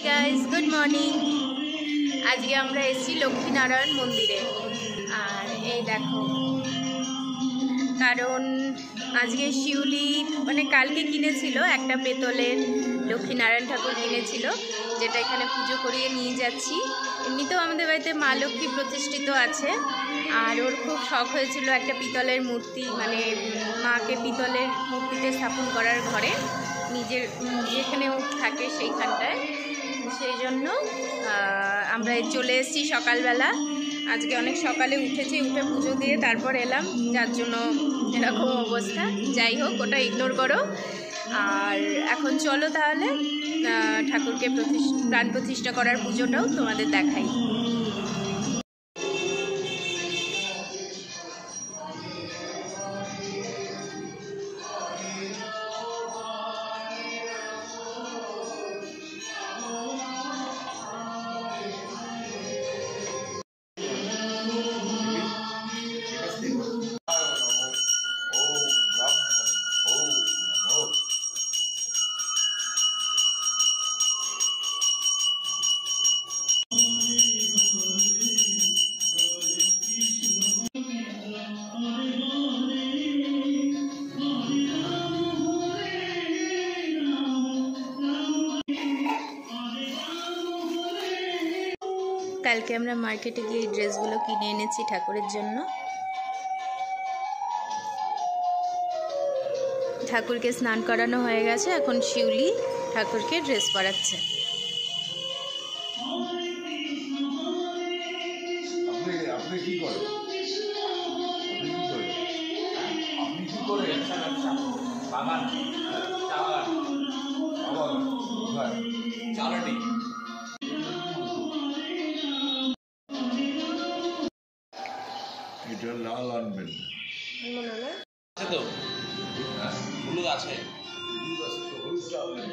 Guys good morning. आज के আমরা এসেছি লক্ষ্মীনারায়ণ মন্দিরে। আর এই দেখো, কারণ আজকে শিউলি মানে কালকে কিনেছিল একটা পেতলের লক্ষ্মীনারায়ণ ঠাকুর কিনেছিল, যেটা এখানে পুজো করিয়ে নিয়ে যাচ্ছি। এমনিতেও আমাদের বাড়িতে মা লক্ষ্মী প্রতিষ্ঠিত আছে, আর ওর খুব শখ হয়েছিল একটা পিতলের মূর্তি, মানে মাকে পিতলের মূর্তিতে স্থাপন করার ঘরে, নিজের যেখানে ও থাকে সেইখানটায়। সেই জন্য আমরা চলে এসেছি সকালবেলা। আজকে অনেক সকালে উঠেছি, উঠে পুজো দিয়ে তারপর এলাম, যার জন্য এরকম অবস্থা। যাই হোক, ওটা ইগনোর করো। আর এখন চলো তাহলে ঠাকুরকে প্রাণ প্রতিষ্ঠা করার পুজোটাও তোমাদের দেখাই। কালকে আমরা মার্কেটে গিয়ে এই ড্রেসগুলো কিনে এনেছি ঠাকুরের জন্য। ঠাকুরকে স্নান করানো হয়ে গেছে, এখন শিউলি ঠাকুরকে ড্রেস পরাচ্ছে। এটা লাল আনবেন তো হলুদ আছে, হলুদটা আনবেন।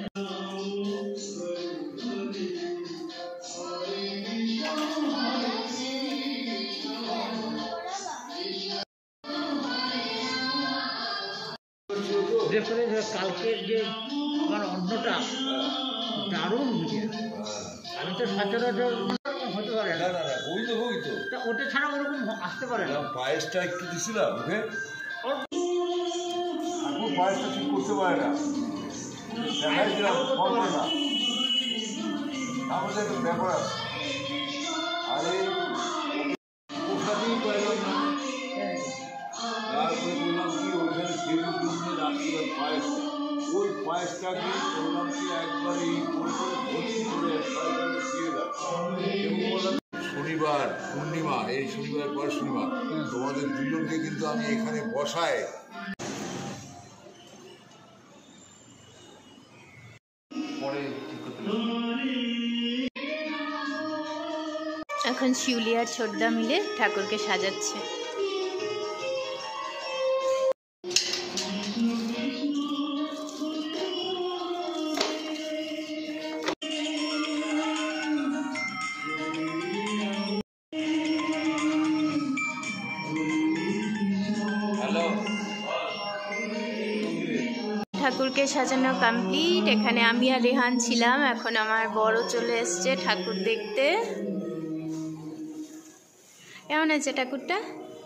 কালকের যে আমার অন্নটা দারুণ বুঝে, আমি তো সচরাচর হতে পারে না। ওই তো ওটা ছাড়া ওরকম আসতে পারে না। পায়েসটা একটু দিছিলাম ওকে, এখন পায়েসটা ঠিক করতে পারে না, দেখাইছিলাম হবে না, আমাদের একটা ব্যাপার আছে। আরে ওখানেই পাইলাম না, তারপরে বললাম কি ওখানে সেগুলোর জন্য রাত্রিবার পায়েস, ওই পায়েসটাকে বললাম কি একবার এই ভর্তি করে দিয়ে দাও। শনিবার পূর্ণিমা, এই শনিবার পর শনিবার তোমাদের দুজনকে কিন্তু আমি এখানে বসায় পরে ঠিক করতে। এখন শিউলি আর ছোটদা মিলে ঠাকুরকে সাজাচ্ছে। ঠাকুরকে সাজানো কমপ্লিট। এখানে আমি আর রেহান ছিলাম, এখন আমার বড় চলে এসছে ঠাকুর দেখতে। কেমন আছে ঠাকুরটা?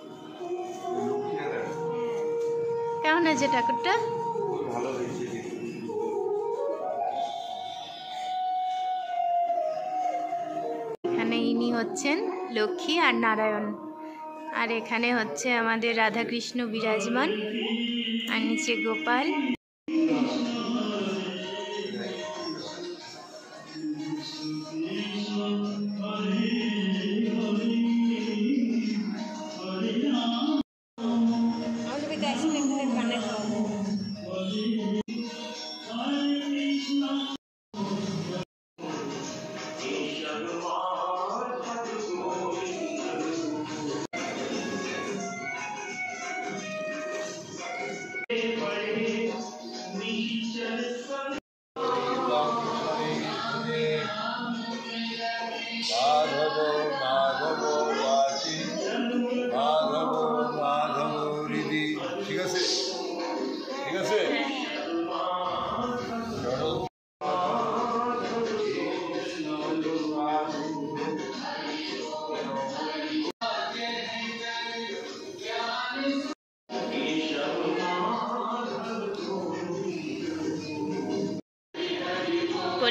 কেমন আছে ঠাকুরটা? এখানে ইনি হচ্ছেন লক্ষ্মী আর নারায়ণ, আর এখানে হচ্ছে আমাদের রাধাকৃষ্ণ বিরাজমান, আর নিচে গোপাল।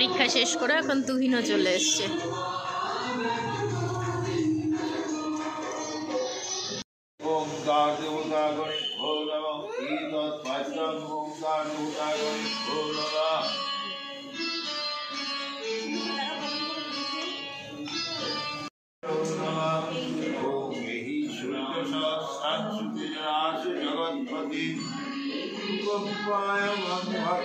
পরীক্ষা শেষ করে এখন তুহিনও চলে এসছে। ওম দার দেবতা গণে ভোলাম ঈদত পাইতাম ওম দার দেবতা গণে ভোলাম ওম এহি সূর্য সহস্রাংশু জনাসু জগৎপতি গোপায় মঙ্গল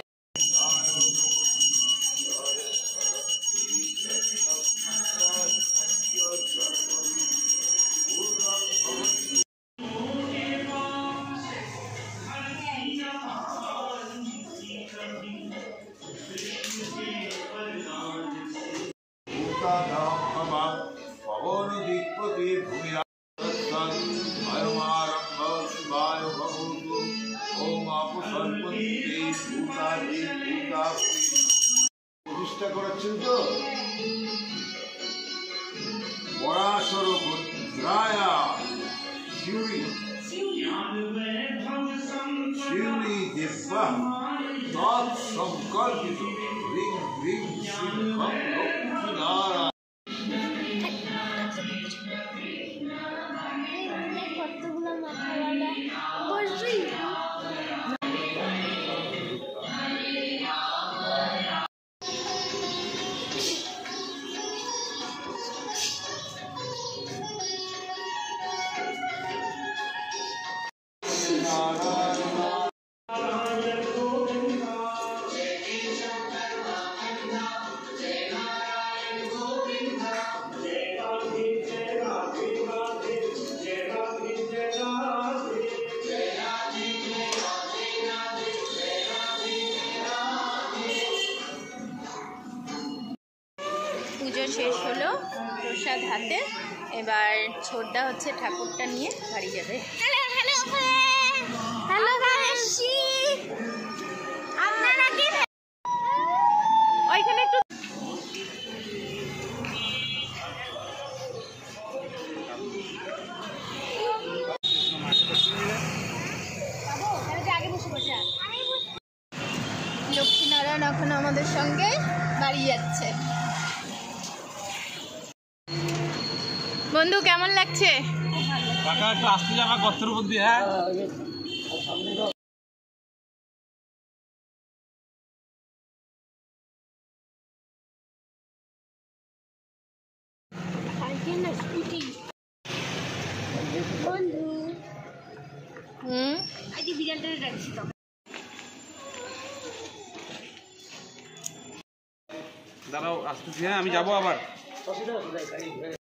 পবন দিকপতি প্রতিষ্ঠা করাচ্ছেন তো পরাশর ভদ্রায়া শিউরি শিউরি দেবা তৎসংকল্পিত হ্রিং হ্রিং সিংহং লক্ষ্মীনারায়ণ। পুজো শেষ হলো, প্রসাদ হাতে, এবার ছোটদা হচ্ছে ঠাকুরটা নিয়ে বাড়ি যাবে। ওইখানে একটু লক্ষ্মীনারায়ণ এখন আমাদের সঙ্গে বাড়ি যাচ্ছে। বন্ধু কেমন লাগছে? কাকা একটু আসতে যাবা গর্তের উপর দিয়ে। হ্যাঁ দাঁড়াও আসতেছি। হ্যাঁ আমি যাবো আবার।